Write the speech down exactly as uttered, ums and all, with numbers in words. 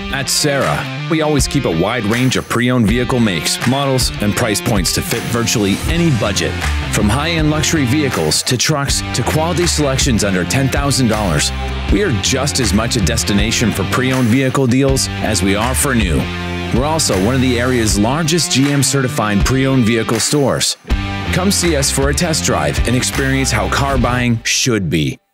At Serra, we always keep a wide range of pre-owned vehicle makes, models, and price points to fit virtually any budget. From high-end luxury vehicles to trucks to quality selections under ten thousand dollars, we are just as much a destination for pre-owned vehicle deals as we are for new. We're also one of the area's largest G M-certified pre-owned vehicle stores. Come see us for a test drive and experience how car buying should be.